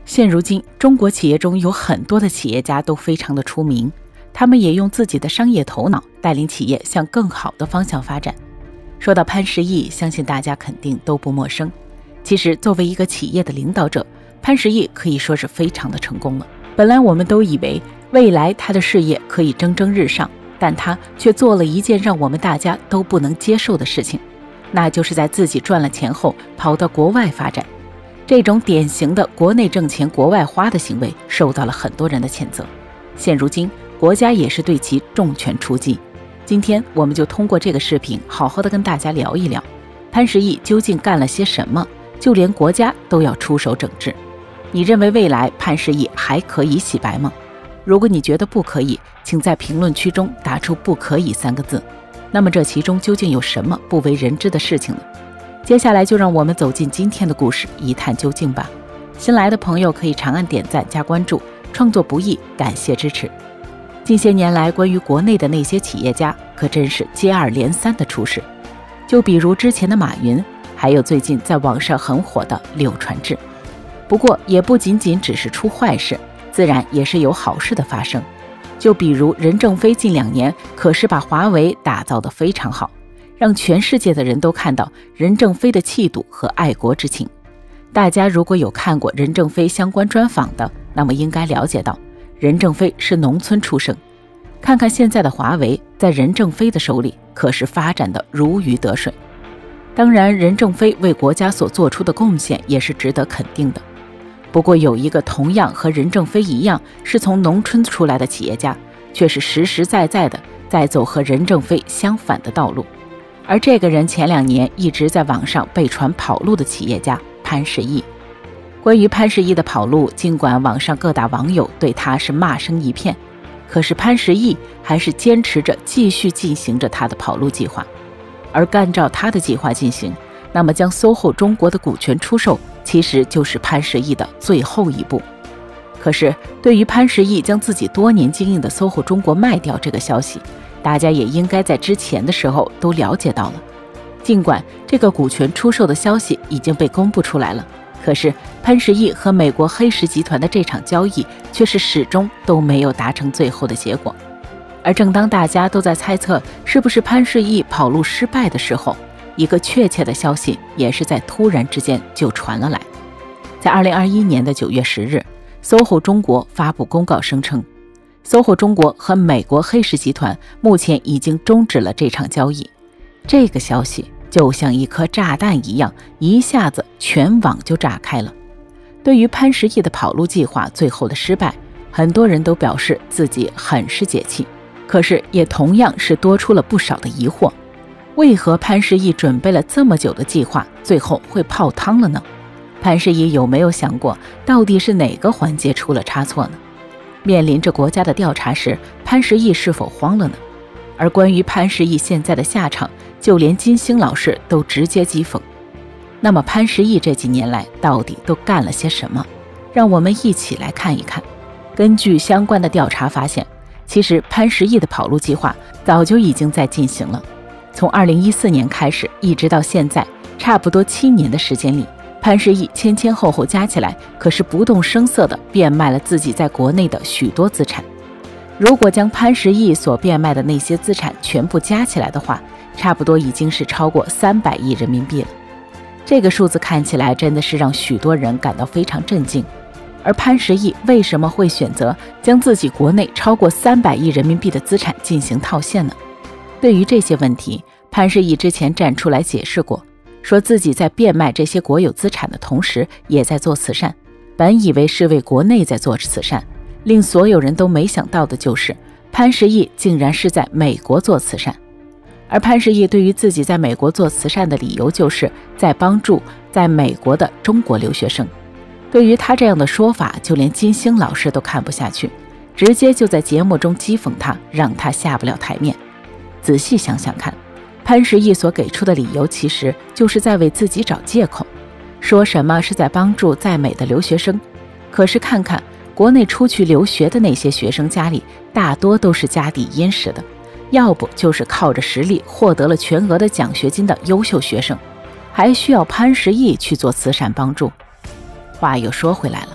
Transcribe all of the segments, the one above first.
现如今，中国企业中有很多的企业家都非常的出名，他们也用自己的商业头脑带领企业向更好的方向发展。说到潘石屹，相信大家肯定都不陌生。其实作为一个企业的领导者，潘石屹可以说是非常的成功了。本来我们都以为未来他的事业可以蒸蒸日上，但他却做了一件让我们大家都不能接受的事情，那就是在自己赚了钱后跑到国外发展。这种典型的国内挣钱国外花的行为受到了很多人的谴责。现如今国家也是对其重拳出击。今天我们就通过这个视频好好的跟大家聊一聊潘石屹究竟干了些什么，就连国家都要出手整治。你认为未来潘石屹还可以洗白吗？如果你觉得不可以，请在评论区中打出不可以3个字。那么这其中究竟有什么不为人知的事情呢？接下来就让我们走进今天的故事，一探究竟吧。新来的朋友可以长按点赞加关注，创作不易，感谢支持。近些年来，关于国内的那些企业家可真是接二连三的出事，就比如之前的马云，还有最近在网上很火的柳传志。不过也不仅仅只是出坏事，自然也是有好事的发生。就比如任正非近2年可是把华为打造得非常好，让全世界的人都看到任正非的气度和爱国之情。大家如果有看过任正非相关专访的，那么应该了解到任正非是农村出生。看看现在的华为，在任正非的手里可是发展的如鱼得水。当然，任正非为国家所做出的贡献也是值得肯定的。不过有一个同样和任正非一样是从农村出来的企业家，却是实实在在的在走和任正非相反的道路。而这个人前2年一直在网上被传跑路的企业家潘石屹。关于潘石屹的跑路，尽管网上各大网友对他是骂声一片，可是潘石屹还是坚持着继续进行着他的跑路计划。而按照他的计划进行，那么将 SOHO 中国的股权出售其实就是潘石屹的最后一步。可是对于潘石屹将自己多年经营的 SOHO 中国卖掉这个消息，大家也应该在之前的时候都了解到了。尽管这个股权出售的消息已经被公布出来了，可是潘石屹和美国黑石集团的这场交易却是始终都没有达成最后的结果。而正当大家都在猜测是不是潘石屹跑路失败的时候，一个确切的消息也是在突然之间就传了来。在2021年的9月10日，SOHO 中国发布公告声称，SOHO 中国和美国黑石集团目前已经终止了这场交易。这个消息就像一颗炸弹一样，一下子全网就炸开了。对于潘石屹的跑路计划最后的失败，很多人都表示自己很是解气，可是也同样是多出了不少的疑惑。为何潘石屹准备了这么久的计划，最后会泡汤了呢？潘石屹有没有想过，到底是哪个环节出了差错呢？面临着国家的调查时，潘石屹是否慌了呢？而关于潘石屹现在的下场，就连金星老师都直接讥讽。那么潘石屹这几年来到底都干了些什么？让我们一起来看一看。根据相关的调查发现，其实潘石屹的跑路计划早就已经在进行了。从2014年开始一直到现在，差不多7年的时间里，潘石屹前后加起来可是不动声色地变卖了自己在国内的许多资产。如果将潘石屹所变卖的那些资产全部加起来的话，差不多已经是超过300亿人民币了。这个数字看起来真的是让许多人感到非常震惊。而潘石屹为什么会选择将自己国内超过300亿人民币的资产进行套现呢？对于这些问题，潘石屹之前站出来解释过，说自己在变卖这些国有资产的同时也在做慈善。本以为是为国内在做慈善，令所有人都没想到的就是潘石屹竟然是在美国做慈善。而潘石屹对于自己在美国做慈善的理由，就是在帮助在美国的中国留学生。对于他这样的说法，就连金星老师都看不下去，直接就在节目中讥讽他，让他下不了台面。仔细想想看，潘石屹所给出的理由其实就是在为自己找借口，说什么是在帮助在美的留学生。可是看看国内出去留学的那些学生，家里大多都是家底殷实的，要不就是靠着实力获得了全额的奖学金的优秀学生，还需要潘石屹去做慈善帮助。话又说回来了，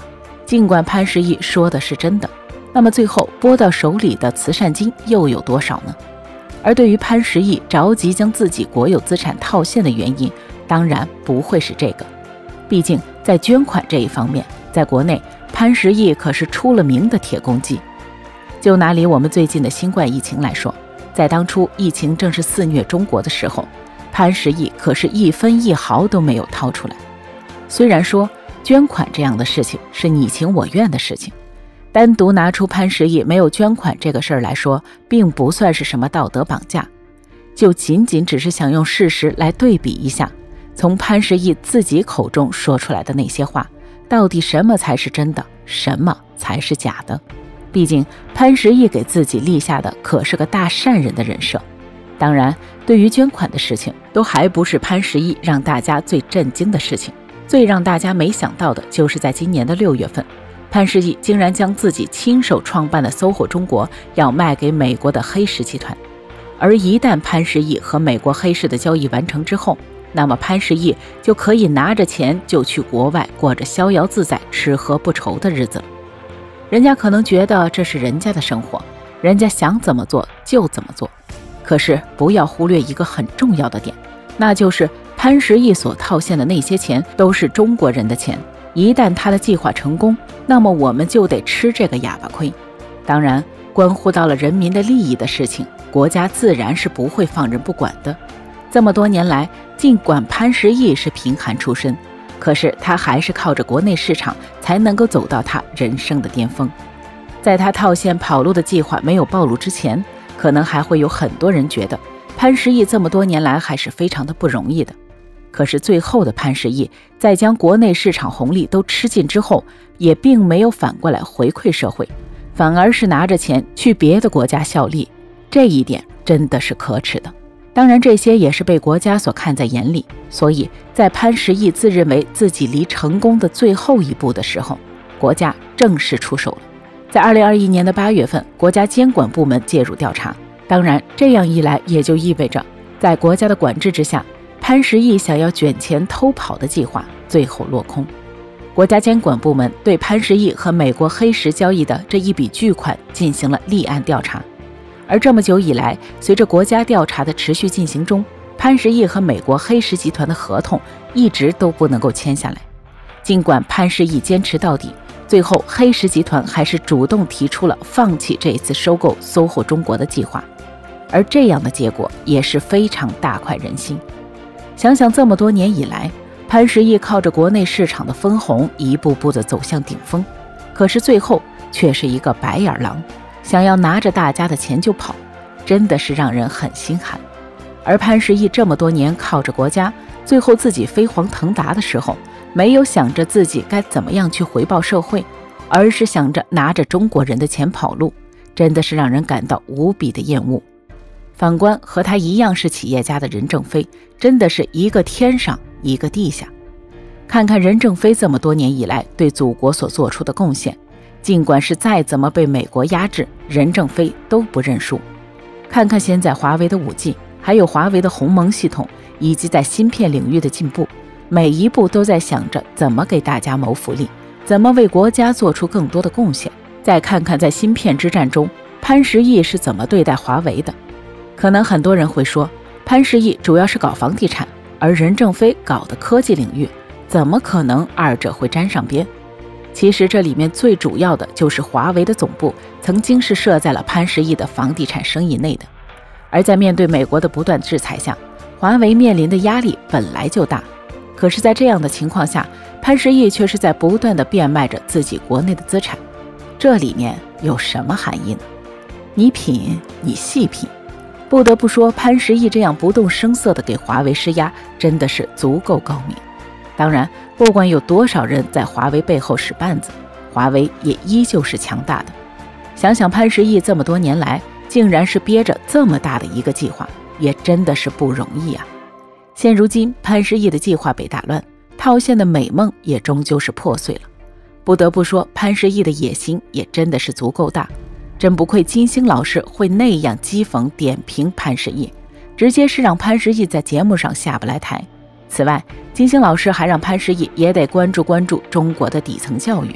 尽管潘石屹说的是真的，那么最后拨到手里的慈善金又有多少呢？而对于潘石屹着急将自己国有资产套现的原因，当然不会是这个。毕竟在捐款这一方面，在国内潘石屹可是出了名的铁公鸡。就拿离我们最近的新冠疫情来说，在当初疫情正是肆虐中国的时候，潘石屹可是一分一毫都没有掏出来。虽然说捐款这样的事情是你情我愿的事情，单独拿出潘石屹没有捐款这个事儿来说，并不算是什么道德绑架，就仅仅只是想用事实来对比一下，从潘石屹自己口中说出来的那些话，到底什么才是真的，什么才是假的。毕竟潘石屹给自己立下的可是个大善人的人设。当然，对于捐款的事情，都还不是潘石屹让大家最震惊的事情。最让大家没想到的就是在今年的6月份，潘石屹竟然将自己亲手创办的 SOHO 中国要卖给美国的黑石集团。而一旦潘石屹和美国黑石的交易完成之后，那么潘石屹就可以拿着钱就去国外过着逍遥自在、吃喝不愁的日子了。人家可能觉得这是人家的生活，人家想怎么做就怎么做。可是不要忽略一个很重要的点，那就是潘石屹所套现的那些钱都是中国人的钱，一旦他的计划成功，那么我们就得吃这个哑巴亏。当然，关乎到了人民的利益的事情，国家自然是不会放任不管的。这么多年来，尽管潘石屹是贫寒出身，可是他还是靠着国内市场才能够走到他人生的巅峰。在他套现跑路的计划没有暴露之前，可能还会有很多人觉得潘石屹这么多年来还是非常的不容易的。可是最后的潘石屹在将国内市场红利都吃尽之后，也并没有反过来回馈社会，反而是拿着钱去别的国家效力，这一点真的是可耻的。当然这些也是被国家所看在眼里，所以在潘石屹自认为自己离成功的最后一步的时候，国家正式出手了。在2021年的8月份，国家监管部门介入调查。当然这样一来也就意味着，在国家的管制之下，潘石屹想要卷钱偷跑的计划最后落空。国家监管部门对潘石屹和美国黑石交易的这一笔巨款进行了立案调查。而这么久以来，随着国家调查的持续进行中，潘石屹和美国黑石集团的合同一直都不能够签下来。尽管潘石屹坚持到底，最后黑石集团还是主动提出了放弃这一次收购 SOHO 中国的计划，而这样的结果也是非常大快人心。想想这么多年以来，潘石屹靠着国内市场的分红一步步的走向顶峰，可是最后却是一个白眼狼，想要拿着大家的钱就跑，真的是让人很心寒。而潘石屹这么多年靠着国家，最后自己飞黄腾达的时候，没有想着自己该怎么样去回报社会，而是想着拿着中国人的钱跑路，真的是让人感到无比的厌恶。反观和他一样是企业家的任正非，真的是一个天上一个地下。看看任正非这么多年以来对祖国所做出的贡献，尽管是再怎么被美国压制，任正非都不认输。看看现在华为的 5G， 还有华为的鸿蒙系统，以及在芯片领域的进步，每一步都在想着怎么给大家谋福利，怎么为国家做出更多的贡献。再看看在芯片之战中，潘石屹是怎么对待华为的。可能很多人会说，潘石屹主要是搞房地产，而任正非搞的科技领域，怎么可能二者会沾上边？其实这里面最主要的就是华为的总部曾经是设在了潘石屹的房地产生意内的，而在面对美国的不断制裁下，华为面临的压力本来就大。可是在这样的情况下，潘石屹却是在不断的变卖着自己国内的资产，这里面有什么含义呢？你品，你细品。不得不说，潘石屹这样不动声色地给华为施压，真的是足够高明。当然，不管有多少人在华为背后使绊子，华为也依旧是强大的。想想潘石屹这么多年来，竟然是憋着这么大的一个计划，也真的是不容易啊。现如今，潘石屹的计划被打乱，套现的美梦也终究是破碎了。不得不说，潘石屹的野心也真的是足够大。真不愧金星老师会那样讥讽点评潘石屹，直接是让潘石屹在节目上下不来台。此外，金星老师还让潘石屹也得关注中国的底层教育，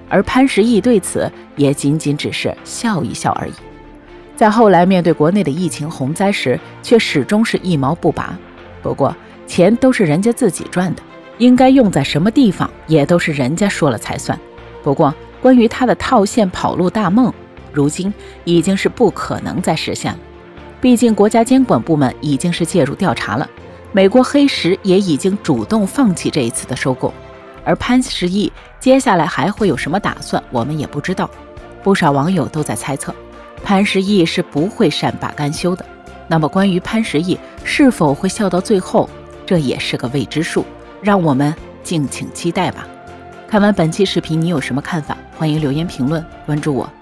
而潘石屹对此也仅仅只是笑一笑而已。在后来面对国内的疫情洪灾时，却始终是一毛不拔。不过钱都是人家自己赚的，应该用在什么地方也都是人家说了才算。不过关于他的套现跑路大梦，如今已经是不可能再实现了。毕竟国家监管部门已经是介入调查了，美国黑石也已经主动放弃这一次的收购，而潘石屹接下来还会有什么打算，我们也不知道。不少网友都在猜测，潘石屹是不会善罢甘休的。那么关于潘石屹是否会笑到最后，这也是个未知数，让我们敬请期待吧。看完本期视频，你有什么看法？欢迎留言评论，关注我。